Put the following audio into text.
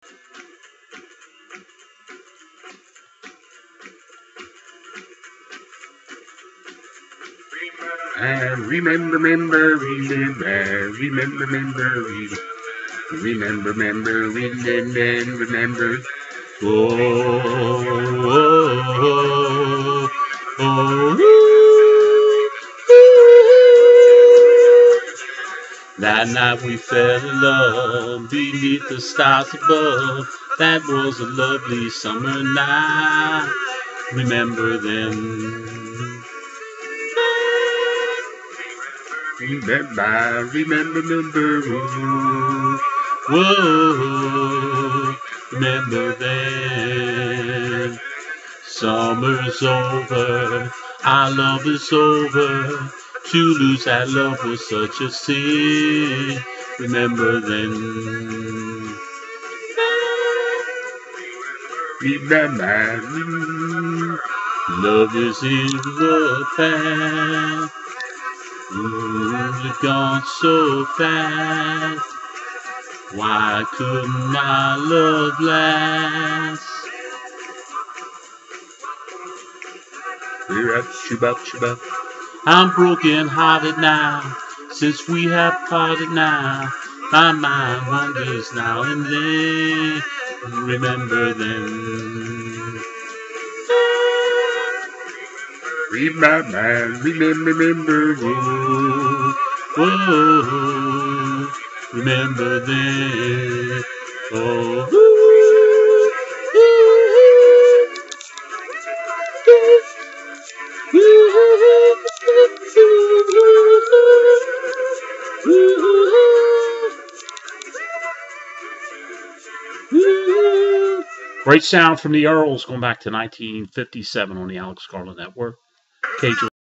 And remember, remember, remember. Oh, oh, oh, oh. That night we fell in love beneath the stars above. That was a lovely summer night. Remember then. Remember, whoa, remember then. Summer's over, our love is over. To lose that love was such a sin. Remember then. Remember, love is in the past. You've gone so fast. Why couldn't our love last? I'm broken hearted now, since we have parted now. My mind wanders now and then. Remember then. Remember, whoa, remember then. Oh, great sound from the Earls going back to 1957 on the Alex Carlin Network. KJ